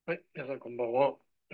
はい、皆さんこんばんは。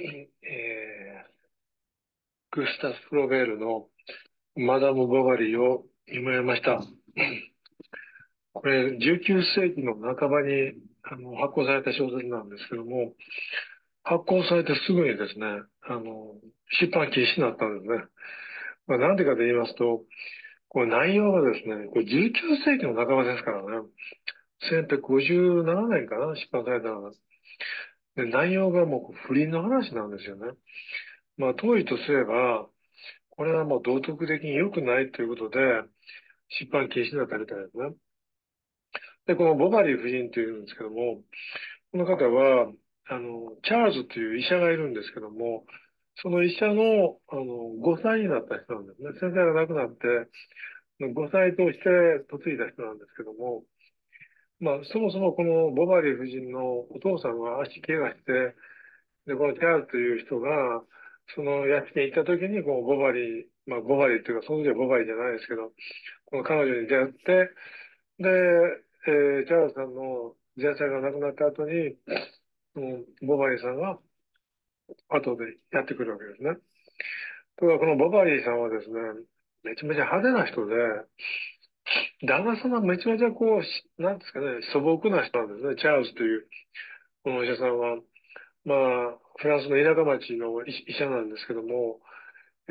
グスタフ・フロベールのマダム・ボガリーを読みました。これ、19世紀の半ばに発行された小説なんですけども、発行されてすぐにですね、出版禁止になったんですね。なんでかと言いますと、これ内容がですね、これ19世紀の半ばですからね、1857年かな、出版されたのが。で、内容がもう不倫の話なんですよね。当時とすれば、これはもう道徳的に良くないということで、出版禁止になったみたいですね。で、このボバリー夫人というんですけども、この方は、チャールズという医者がいるんですけども、その医者の、5歳になった人なんですね。先生が亡くなって、5歳として嫁いだ人なんですけども、そもそもこのボバリー夫人のお父さんが足怪我して、で、このチャールズという人が、その屋敷に行った時に、こう、ボバリー、ボバリーっていうか、その時はボバリーじゃないですけど、この彼女に出会って、で、チャールズさんの前妻が亡くなった後に、ボバリーさんが後でやってくるわけですね。ところがこのボバリーさんはですね、めちゃめちゃ派手な人で、旦那様はめちゃめちゃこう、なんですかね、素朴な人なんですね、チャールズという、このお医者さんは。フランスの田舎町の医者なんですけども、え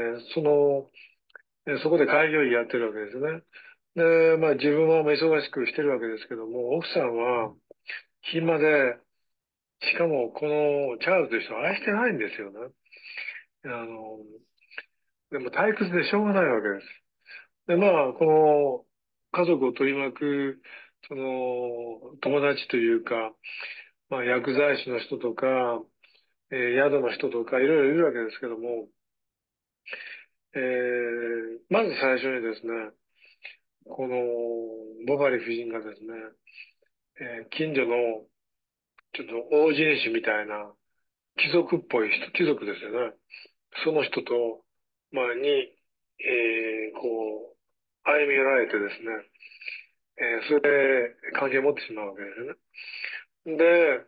そこで開業医やってるわけですね。で、自分は忙しくしてるわけですけども、奥さんは暇で、しかもこのチャールズという人を愛してないんですよね。あの、でも退屈でしょうがないわけです。で、この家族を取り巻く、その友達というか、薬剤師の人とか、宿の人とか、いろいろいるわけですけども、まず最初にですね、このボバリ夫人がですね、近所のちょっと大地主みたいな貴族っぽい人、貴族ですよね。その人と、こう、歩み寄られてですね、それで関係を持ってしまうわけですよね。で、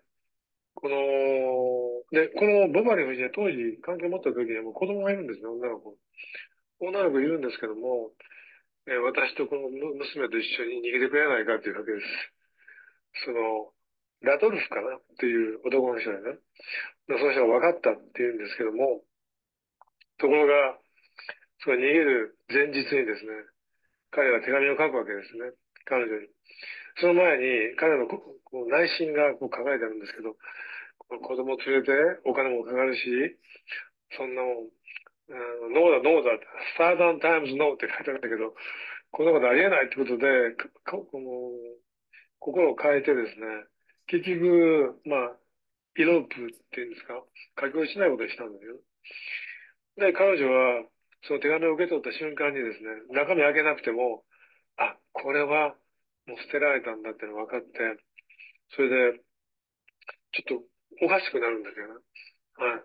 このボバリ夫人は当時関係を持った時にはもう子供がいるんですね、女の子。女の子いるんですけども、私とこの娘と一緒に逃げてくれないかっていうわけです。その、ラドルフかなっていう男の人でね。でその人が分かったって言うんですけども、ところが、その逃げる前日にですね、彼は手紙を書くわけですね。彼女に。その前に彼の内心がこう書かれてあるんですけど、この子供を連れてお金もかかるし、そんなもん、ノーだ、ノーだって、サーダンタイムズノーって書いてあるんだけど、こんなことありえないってことで、この心を変えてですね、結局、イロープっていうんですか、書き下ろしないことにしたんですよ。で、彼女は、その手紙を受け取った瞬間にですね、中身開けなくても、あ、これはもう捨てられたんだっていうのが分かって、それで、ちょっとおかしくなるんですよね。はい。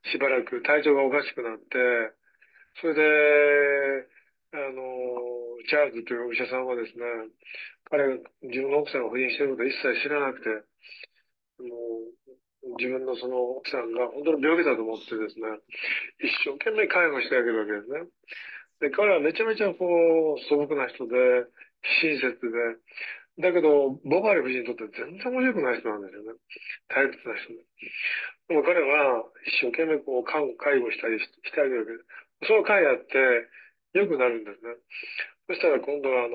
しばらく体調がおかしくなって、それで、チャールズというお医者さんはですね、彼が自分の奥さんが不倫していることを一切知らなくて、も自分のその奥さんが本当に病気だと思ってですね、一生懸命介護してあげるわけですね。で、彼はめちゃめちゃこう、素朴な人で、親切で、だけど、ボバリー夫人にとって全然面白くない人なんですよね。退屈な人で。でも彼は一生懸命こう、介護したりしてあげるわけです。その会やって良くなるんですね。そしたら今度は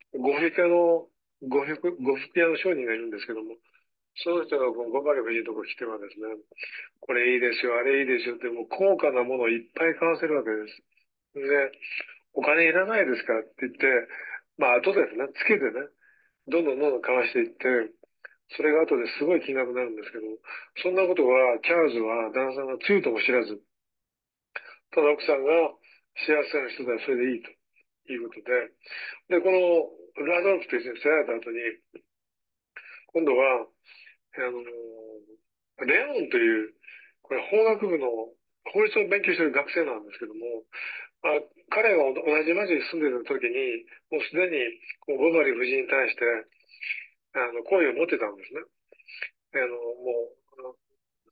呉服屋の商人がいるんですけども、その人がこのボバリー夫人のとこ来てはですね、これいいですよ、あれいいですよって、もう高価なものをいっぱい買わせるわけです。で、お金いらないですかって言って、後ですね、つけてね、どんどんどんどん買わしていって、それが後ですごい金額になるんですけど、そんなことは、チャールズは旦那さんがつゆとも知らず、ただ奥さんが幸せな人だ、それでいいということで、このラドルフと一緒に捨てられた後に、今度は、あの、レオンという、これ法学部の法律を勉強している学生なんですけども、彼が同じ町に住んでいる時に、もうすでにこうボバリー夫人に対して、好意を持ってたんですね。も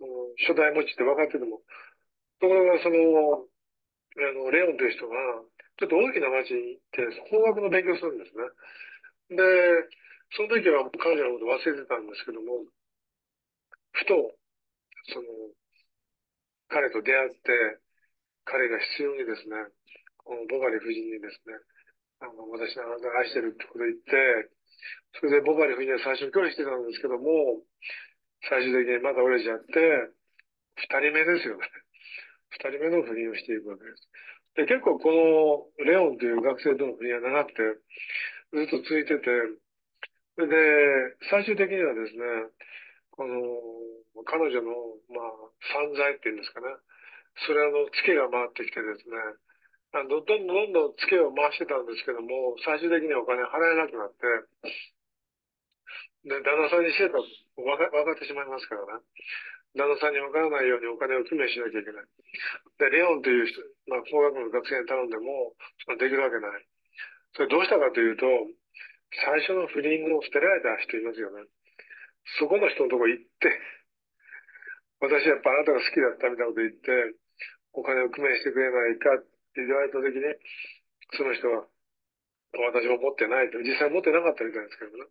初代持ちって分かってても、ところがレオンという人が、ちょっと大きな町に行って、法学の勉強するんですね。で、その時は彼女のこと忘れてたんですけども、ふと、その、彼と出会って、彼が必要にですね、このボガリ夫人にですね、私のあなたが愛してるってことを言って、それでボガリ夫人は最初に拒否してたんですけども、最終的にまだ折れちゃって、二人目ですよね。二人目の不倫をしていくわけです。で、結構このレオンという学生との不倫は長くて、ずっと続いてて、それで、最終的にはですね、この、彼女の、まあ、散財っていうんですかね。それツケが回ってきてですね、どんどんツケを回してたんですけども、最終的にはお金払えなくなって、で、旦那さんにしてたと分かってしまいますからね。旦那さんに分からないようにお金を工面しなきゃいけない。で、レオンという人、まあ、工学部の学生に頼んでも、できるわけない。それどうしたかというと、最初の不倫を捨てられた人いますよね。そこの人のとこ行って、私やっぱあなたが好きだったみたいなこと言って、お金を工面してくれないかって言われた時に、その人は、私も持ってないと、実際持ってなかったみたいですけどね。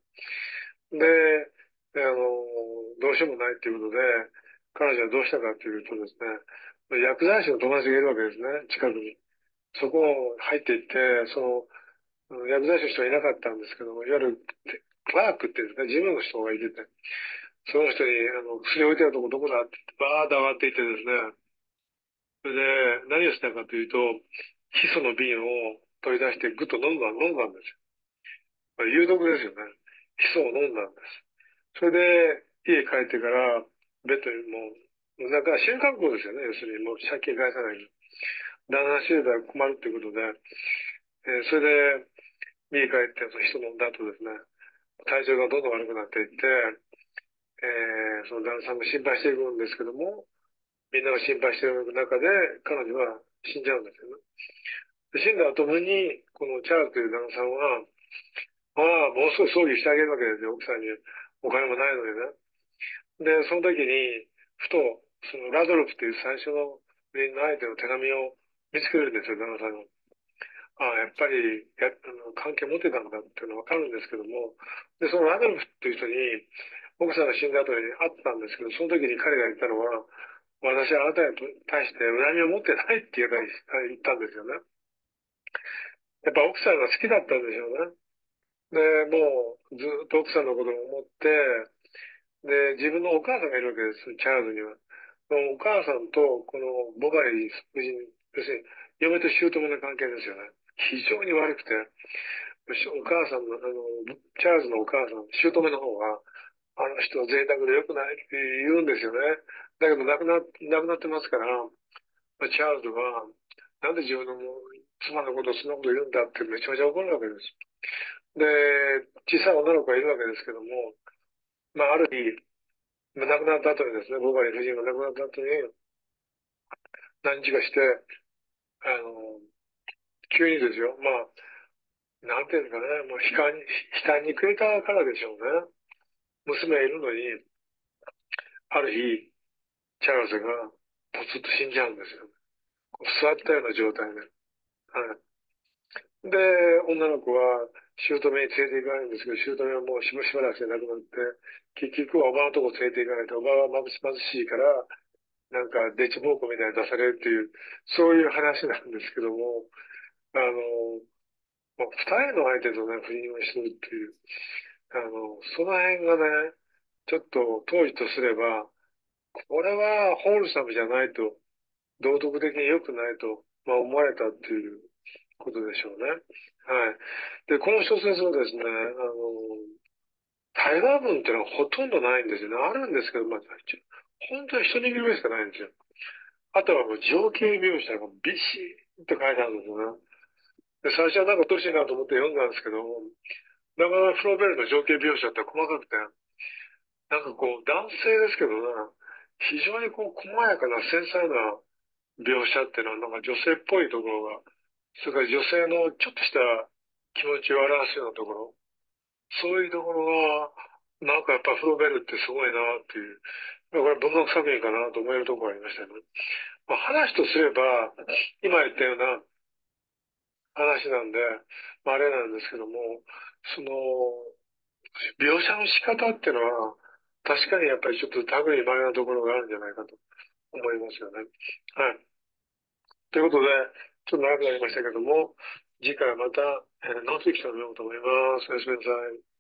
で、どうしようもないっていうことで、彼女はどうしたかというとですね、薬剤師の友達がいるわけですね、近くに。そこを入っていって、薬剤師の人はいなかったんですけども、いわゆるクラークっていうんですね、事務の人がいてて、その人に、薬置いてあるとこどこだって言って、バーッと上がっていってですね、それで何をしたかというと、ヒ素の瓶を取り出してぐっと飲んだんですよ。これ有毒ですよね。ヒ素を飲んだんです。それで、家帰ってから、ベッドになんか新覚悟ですよね。要するにもう借金返さないと。旦那してたら困るっていうことで、それで、家帰ってヒ素飲んだ後ですね、体調がどんどん悪くなっていって、その旦那さんも心配していくんですけども、みんなが心配している中で、彼女は死んじゃうんですよね。で死んだ後に、このチャールズという旦那さんは、まあ、ものすごい葬儀してあげるわけですよ、奥さんに。お金もないのでね。で、その時に、ふと、そのラドルフっていう最初の不倫の相手の手紙を見つけるんですよ、旦那さんの。ああ、やっぱり関係持ってたんだっていうのはわかるんですけども、で、そのラドルフっていう人に、奥さんが死んだ後に会ったんですけど、その時に彼が言ったのは、私はあなたに対して恨みを持ってないって言ったんですよね。やっぱ奥さんが好きだったんでしょうね。で、もうずっと奥さんのことを思って、で、自分のお母さんがいるわけです、チャールズには。そのお母さんとこのボガリー夫人、要するに嫁と姑の関係ですよね。非常に悪くて、お母さんの、チャールズのお母さん、姑の方が、あの人は贅沢で良くないって言うんですよね。だけど亡くなってますから、チャールズは、なんで自分の妻のことをそんなこと言うんだってめちゃめちゃ怒るわけです。で、小さい女の子がいるわけですけども、まあ、ある日、亡くなった後にですね、ボガリー夫人が亡くなった後に、何日かして、あの、急にですよ、まあ、なんていうんですかね、もう悲嘆に暮れたからでしょうね。娘がいるのに、ある日、チャールズがポツッと死んじゃうんですよ。座ったような状態で。はい。で、女の子は姑に連れて行かれるんですけど、姑はもうしばらくして亡くなって、結局はおばのとこ連れて行かれて、おばは貧しいから、なんか、デチ奉公みたいに出されるっていう、そういう話なんですけども、あの、もう二人の相手とね、不倫をするっていう、その辺がね、ちょっと当時とすれば、これはホールサムじゃないと、道徳的に良くないと、まあ、思われたっていうことでしょうね。はい。で、この小説はですね、対話文っていうのはほとんどないんですよね。あるんですけど、まあ、本当に一握りぐらいしかないんですよ。あとはもう情景描写がビシッと書いてあるんですよね。で、最初はなんかどうしいなと思って読んだんですけど、なかなかフローベルの情景描写って細かくて、なんかこう男性ですけどね、非常にこう細やかな繊細な描写っていうのはなんか女性っぽいところが、それから女性のちょっとした気持ちを表すようなところ、そういうところが、なんかやっぱフローベルってすごいなっていう。 これ文学作品かなと思えるところがありましたね。まあ、話とすれば、今言ったような話なんで、まあ、あれなんですけども、その、描写の仕方っていうのは、確かにやっぱりちょっと類いまれなところがあるんじゃないかと思いますよね。はい。ということで、ちょっと長くなりましたけども、次回はまた、ノンフィクションを読むと思います。おやすみなさい。